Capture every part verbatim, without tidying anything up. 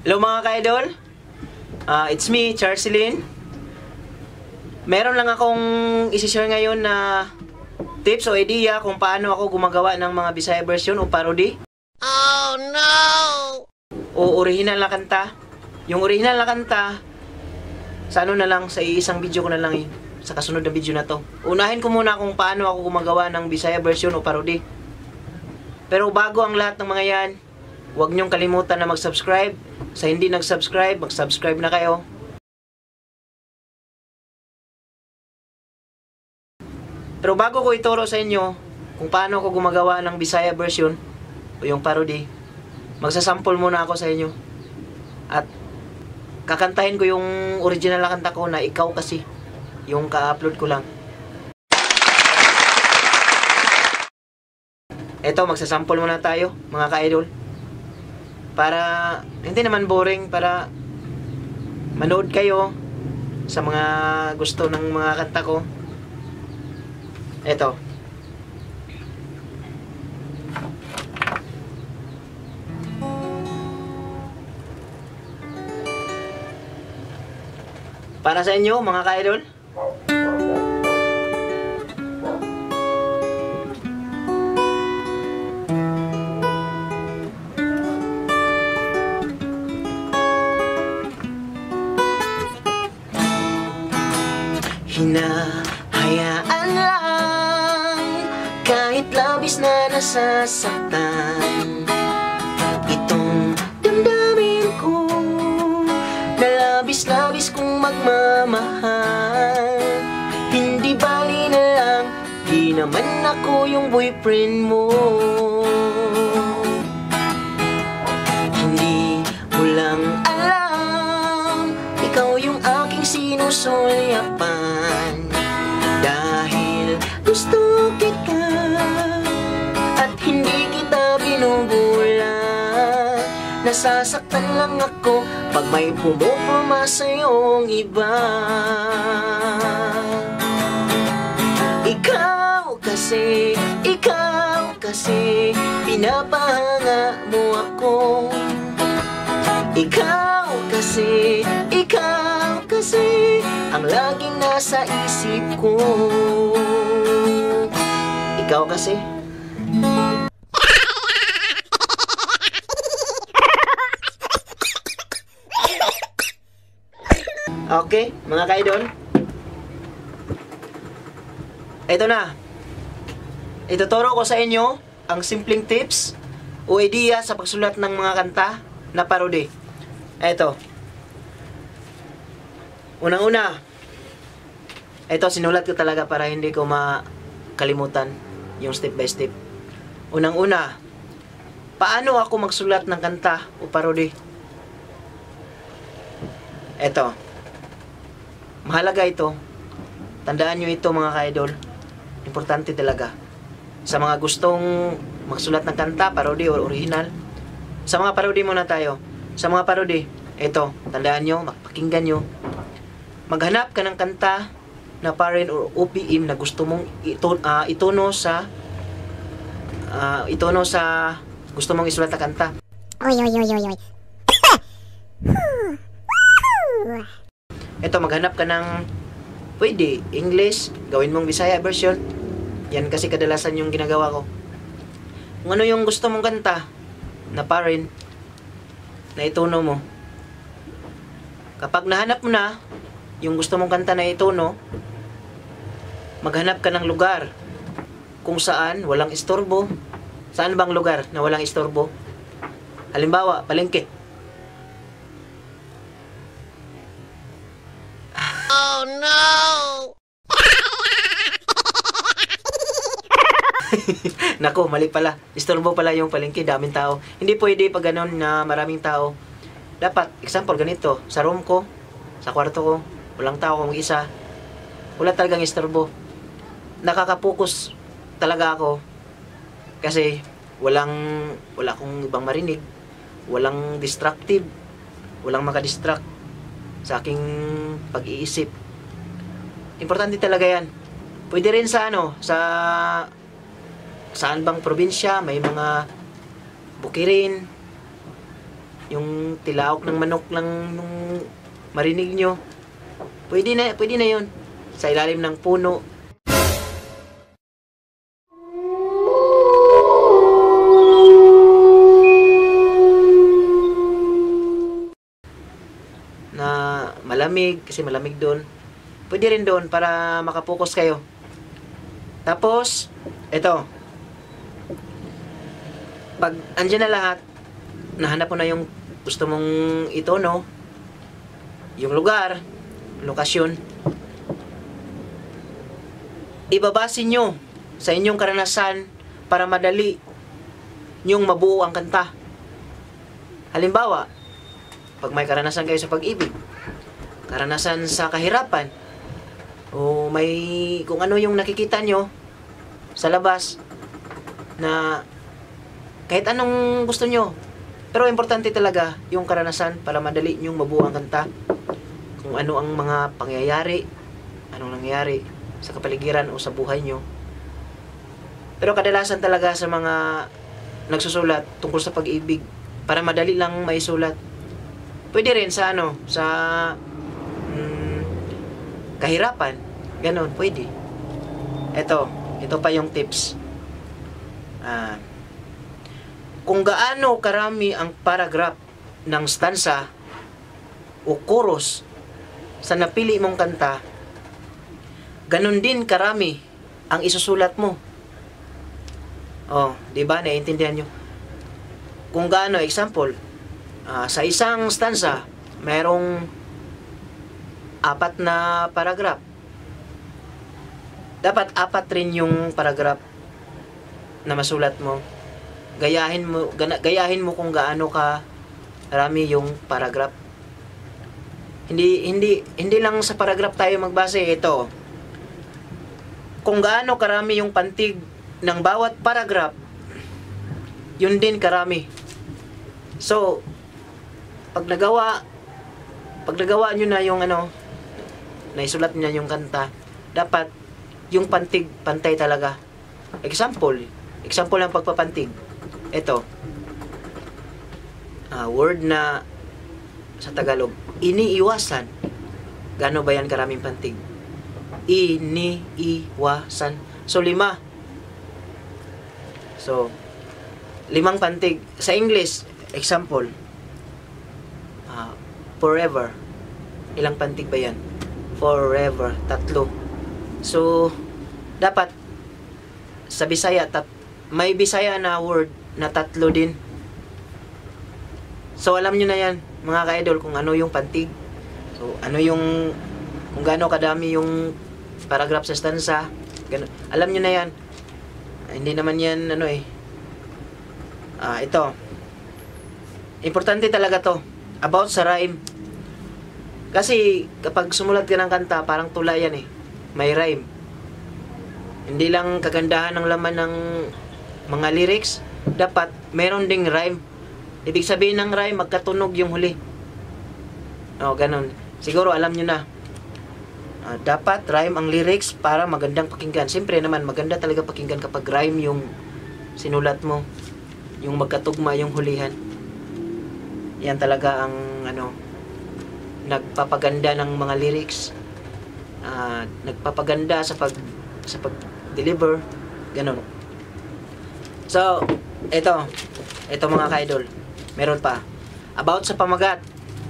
Hello mga ka-idol, uh, it's me, Charcelyn. Meron lang akong isi-share ngayon na tips o idea kung paano ako gumagawa ng mga Bisaya version o parody. Oh no! O original na kanta. Yung original na kanta, sa ano na lang, sa isang video ko na lang yun, sa kasunod na video na to. Unahin ko muna kung paano ako gumagawa ng Bisaya version o parody. Pero bago ang lahat ng mga yan, huwag niyong kalimutan na mag-subscribe. Sa hindi nag-subscribe, mag-subscribe na kayo. Pero bago ko ituro sa inyo kung paano ako gumagawa ng Bisaya version o yung parody, magsasample muna ako sa inyo. At kakantahin ko yung original na kanta ko na Ikaw Kasi, yung ka-upload ko lang. Eto, magsasample muna tayo mga ka-idol. Para hindi naman boring, para manood kayo sa mga gusto ng mga kanta ko. Eto. Para sa inyo mga ka-idol. Hinahayaan lang kahit labis na nasasaktan itong damdamin ko na labis-labis kong magmamahal. Hindi bali na lang, di naman ako yung boyfriend mo. Hindi mo lang alam, ikaw yung aking sinusulyapan. Dahil gusto kita at hindi kita binubulan, nasasaktan lang ako pag may pumupurma sa'yong iba. Ikaw kasi, ikaw kasi, pinapahanga mo ako. Ikaw kasi, ikaw kasi, ang laging nasa isip ko. Ikaw kasi. Okay, mga ka-idol. Ito na. Ituturo ko sa inyo ang simpleng tips o idea sa pagsulat ng mga kanta na parody. Ito. Unang-una, ito sinulat ko talaga para hindi ko makalimutan yung step by step. Unang-una, paano ako magsulat ng kanta o parody? Ito. Mahalaga ito. Tandaan nyo ito mga ka-idol. Importante talaga. Sa mga gustong magsulat ng kanta, parody o original. Sa mga parody muna tayo. Sa mga parody, ito, tandaan nyo, pakinggan nyo. Maghanap ka ng kanta na parent or O P M na gusto mong ito, uh, itono sa uh, itono sa gusto mong isulat na kanta. Oy oy oy oy oy. Ito, maghanap ka ng pwede English, gawin mong Bisaya version. Yan kasi kadalasan yung ginagawa ko. Kung ano yung gusto mong kanta na parent na itono mo. Kapag nahanap mo na yung gusto mong kanta na itono, maghanap ka ng lugar kung saan walang istorbo. Saan bang lugar na walang istorbo? Halimbawa, palengke. Oh no! Nako, mali pala. Istorbo pala yung palengke, daming tao. Hindi pwede pag ganun na maraming tao. Dapat, example, ganito, sa room ko, sa kwarto ko, walang tao kung isa. Wala talagang istorbo. Nakakapokus talaga ako. Kasi walang wala akong ibang marinig. Walang distractive. Walang makadistract sa aking pag-iisip. Importante talaga yan. Pwede rin sa ano, sa saan bang probinsya, may mga bukirin, yung tilaok ng manok lang nung marinig nyo. Pwede na, pwede na yun. Sa ilalim ng puno. Na malamig, kasi malamig doon. Pwede rin doon para makapokus kayo. Tapos, ito. Pag andyan na lahat, nahanap mo na yung gusto mong ito, no? Yung lugar, lokasyon. Ibabase nyo sa inyong karanasan para madali nyong mabuo ang kanta. Halimbawa, pag may karanasan kayo sa pag-ibig, karanasan sa kahirapan, o may kung ano yung nakikita nyo sa labas na kahit anong gusto nyo. Pero importante talaga yung karanasan para madali nyong mabuo ang kanta. Kung ano ang mga pangyayari, anong nangyayari sa kapaligiran o sa buhay nyo. Pero kadalasan talaga sa mga nagsusulat tungkol sa pag-ibig, para madali lang maisulat. Pwede rin sa ano, sa mm, kahirapan. Ganon, pwede. Ito, ito pa yung tips. Ah, kung gaano karami ang paragraph ng stanza o chorus sa napili mong kanta, ganon din karami ang isusulat mo. Oh, di ba? Naiintindihan nyo? Kung gaano, example, uh, sa isang stanza, mayroong apat na paragraph. Dapat apat rin yung paragraph na masulat mo. Gayahin mo, gana, gayahin mo kung gaano ka rami yung paragraph. Hindi hindi hindi lang sa paragraph tayo magbase. Ito, kung gaano karami yung pantig ng bawat paragraph, yun din karami. So, pag nagawa pag nagawa nyo na yung ano, naisulat niya yung kanta, dapat yung pantig pantay talaga. Example, example ng pagpapantig. Ito, uh, word na sa Tagalog, iniiwasan. Gaano ba yan karaming pantig? Iniiwasan. So, lima. So, limang pantig. Sa English, example, uh, forever. Ilang pantig ba yan? Forever. Tatlo. So, dapat sa Bisaya, tat may Bisaya na word na tatlo din. So, alam nyo na yan, mga ka-idol, kung ano yung pantig. So, ano yung, kung gaano kadami yung paragraph sa stanza. Gano, alam nyo na yan. Hindi naman yan, ano eh. Ah, ito. Importante talaga to. About sa rhyme. Kasi, kapag sumulat ka ng kanta, parang tula yan eh. May rhyme. Hindi lang kagandahan ng laman ng mga lyrics, dapat meron ding rhyme. Ibig sabihin ng rhyme, magkatunog yung huli. O, ganun. Siguro alam nyo na. Uh, dapat rhyme ang lyrics para magandang pakinggan. Siyempre naman, maganda talaga pakinggan kapag rhyme yung sinulat mo. Yung magkatugma yung hulihan. Yan talaga ang ano, nagpapaganda ng mga lyrics. Uh, nagpapaganda sa pag sa pag-deliver. Ganun. So, ito. Ito mga ka-idol. Meron pa. About sa pamagat.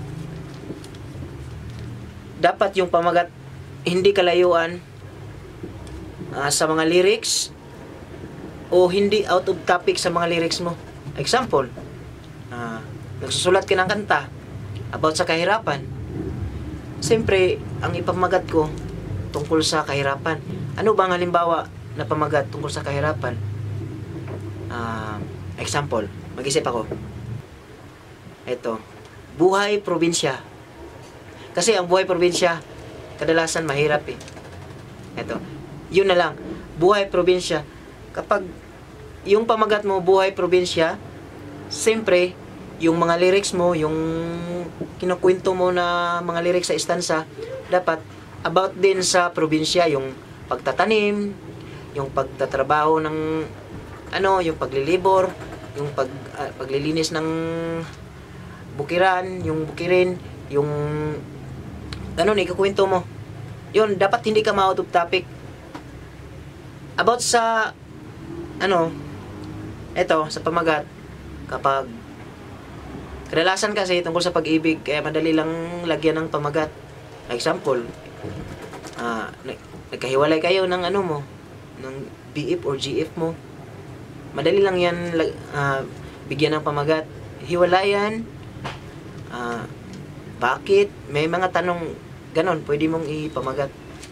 Dapat yung pamagat hindi kalayuan uh, sa mga lyrics o hindi out of topic sa mga lyrics mo. Example, uh, nagsusulat ka ng kanta about sa kahirapan. Siyempre, ang ipamagat ko tungkol sa kahirapan. Ano bang halimbawa na pamagat tungkol sa kahirapan? Uh, example, mag-isip ako. Ito, buhay probinsya. Kasi ang buhay probinsya, kadalasan mahirap eh. Ito, yun na lang. Buhay probinsya. Kapag yung pamagat mo, buhay probinsya, siyempre, yung mga lyrics mo, yung kinukwento mo na mga lyrics sa istansa, dapat about din sa probinsya, yung pagtatanim, yung pagtatrabaho ng ano, yung paglilibor, yung pag uh, paglilinis ng bukiran, yung bukirin, yung ganun, ikukwento mo. Yun, dapat hindi ka ma-out of topic. About sa, ano, eto, sa pamagat, kapag, kadalasan kasi tungkol sa pag-ibig, kaya madali lang lagyan ng pamagat. Example, ah, nagkahiwalay kayo ng ano mo, ng B F or G F mo. Madali lang yan uh, bigyan ng pamagat. Hiwalayan, uh, bakit? May mga tanong ganon, pwede mong ipamagat.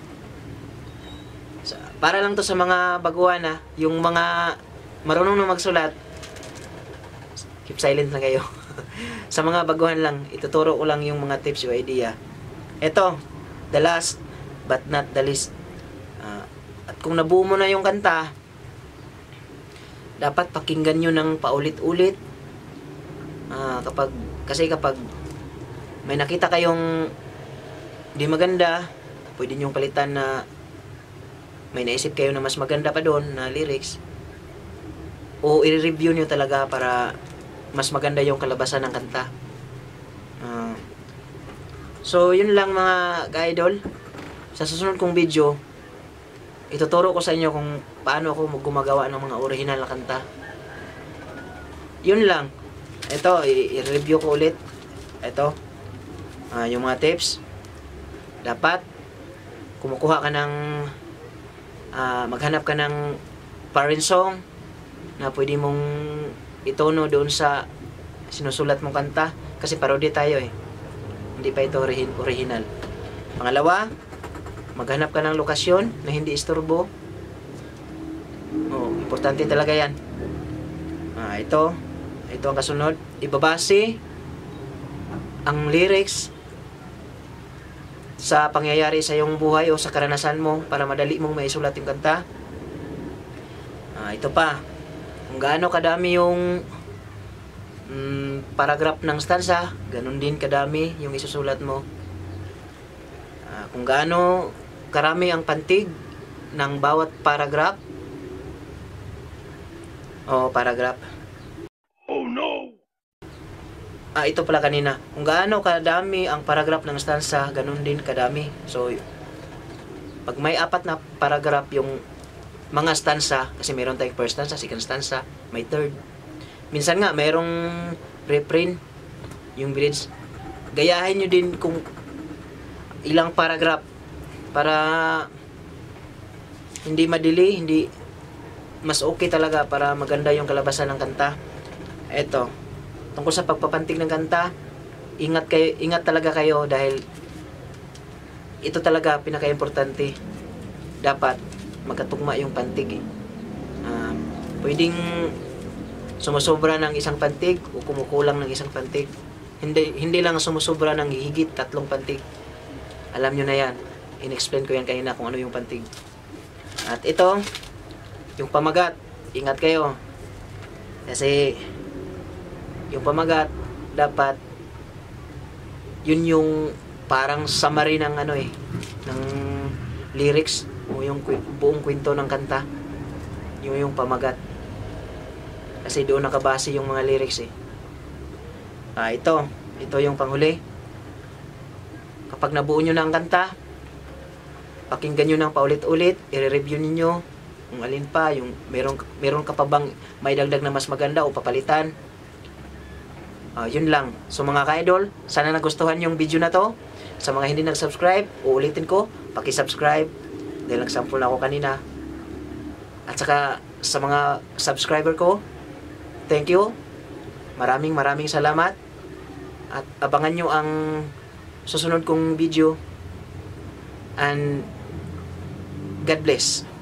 So, para lang to sa mga baguhan na, yung mga marunong na magsulat, keep silent na kayo. Sa mga baguhan lang, ituturo ko lang yung mga tips o idea. Ito, the last but not the least. Uh, at kung nabuo mo na yung kanta, dapat pakinggan nyo ng paulit-ulit. Uh, kapag, kasi kapag may nakita kayong di maganda, pwede nyong palitan na may naisip kayo na mas maganda pa doon na lyrics. O i-review nyo talaga para mas maganda yung kalabasan ng kanta. Uh, so, yun lang mga ka-idol. Sa susunod kong video, ituturo ko sa inyo kung paano ako gumagawa ng mga original na kanta. Yun lang. Ito, i-review ko ulit. Ito, uh, yung mga tips. Dapat, kumukuha ka ng, uh, maghanap ka ng parent song na pwede mong itono doon sa sinusulat mong kanta. Kasi parody tayo eh. Hindi pa ito original. Pangalawa, maghanap ka ng lokasyon na hindi istorbo. Oh, importante talaga yan. Ah, ito. Ito ang kasunod. Ibabase ang lyrics sa pangyayari sa iyong buhay o sa karanasan mo para madali mong maisulat yung kanta. Ah, ito pa. Kung gaano kadami yung mm, paragraph ng stanza, ganun din kadami yung isusulat mo. Uh, kung gaano karami ang pantig ng bawat paragraph o paragraph. Oh no! Ah, ito pala kanina. Kung gaano kadami ang paragraph ng stanza, ganun din kadami. So, pag may apat na paragraph yung mga stanza, kasi meron tayong first stanza, second stanza, may third. Minsan nga, mayroong refrain, yung bridge. Gayahin nyo din kung ilang paragraph para hindi madili, hindi mas okay talaga para maganda yung kalabasan ng kanta. Eto, tungkol sa pagpapantig ng kanta, ingat kayo, ingat talaga kayo dahil ito talaga pinaka-importante. Dapat magkatugma yung pantig eh. Uh, pwedeng sumusobra ng isang pantig o kumukulang ng isang pantig. Hindi, hindi lang sumusobra ng higit tatlong pantig. Alam nyo na yan. In-explain ko yan kanina kung ano yung pantig. At ito, yung pamagat. Ingat kayo. Kasi, yung pamagat, dapat, yun yung parang summary ng ano eh, ng lyrics o yung buong kwento ng kanta. Yung yung pamagat. Kasi doon nakabase yung mga lyrics eh. Ah, ito. Ito yung panghuli. Kapag nabuo nyo na ang kanta, pakinggan nyo ng paulit-ulit, i-review niyo kung alin pa, yung meron, meron ka pa bang may dagdag na mas maganda o papalitan. Ah, yun lang. So mga ka-idol, sana nagustuhan yung video na to. Sa mga hindi nag-subscribe, uulitin ko, paki-subscribe dahil nag-sample na ako kanina. At saka sa mga subscriber ko, thank you. Maraming maraming salamat. At abangan nyo ang susunod kong video. And God bless.